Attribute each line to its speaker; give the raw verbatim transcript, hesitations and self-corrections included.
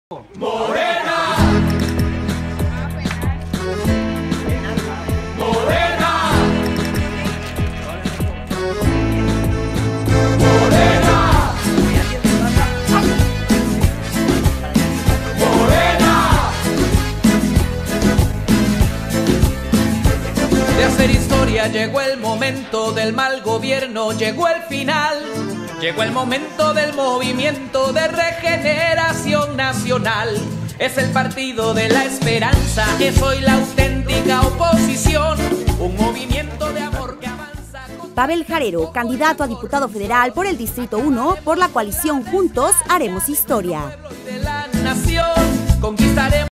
Speaker 1: Morena, Morena, Morena, Morena. De hacer historia llegó el momento del mal gobierno, llegó el final. Llegó el momento del movimiento de regeneración nacional. Es el partido de la esperanza, es hoy la auténtica oposición. Un movimiento de amor que avanza. Con...
Speaker 2: Pavel Jarero, candidato a diputado federal por el Distrito uno, por la coalición Juntos Haremos Historia.
Speaker 1: De la nación, conquistaremos.